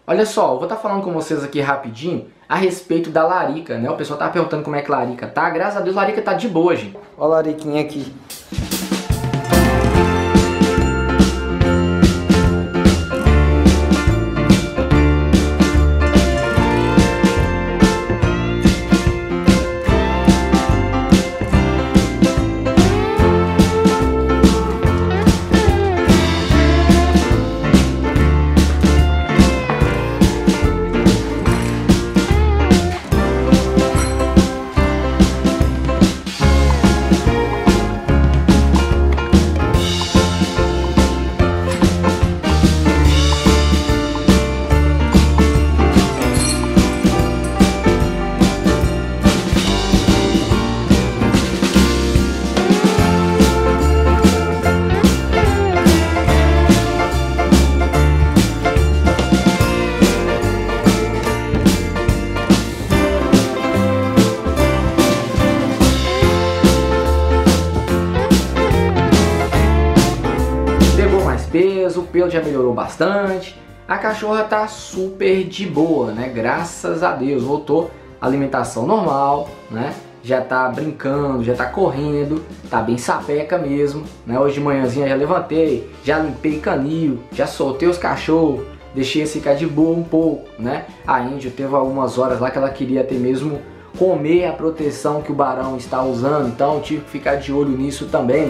Olha só, eu vou estar falando com vocês aqui rapidinho a respeito da larica, né? O pessoal tá perguntando como é que larica tá. Graças a Deus, larica tá de boa, gente. Olha a lariquinha aqui. Peso, o pelo já melhorou bastante, a cachorra tá super de boa, né? Graças a Deus, voltou à alimentação normal, né? Já tá brincando, já tá correndo, tá bem sapeca mesmo, né? Hoje de manhãzinha já levantei, já limpei canil, já soltei os cachorros, deixei eles ficar de boa um pouco, né? A Índia teve algumas horas lá que ela queria ter mesmo comer a proteção que o Barão está usando, então tive que ficar de olho nisso também.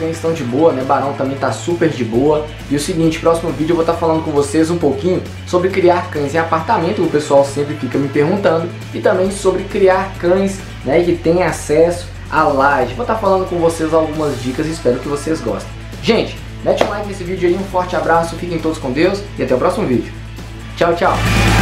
cães estão de boa, né? Barão também tá super de boa. E o seguinte, próximo vídeo eu vou estar falando com vocês um pouquinho sobre criar cães em apartamento, que o pessoal sempre fica me perguntando, e também sobre criar cães, né, que tem acesso à laje. Vou estar falando com vocês algumas dicas e espero que vocês gostem. Gente, mete um like nesse vídeo aí, um forte abraço, fiquem todos com Deus e até o próximo vídeo. Tchau, tchau!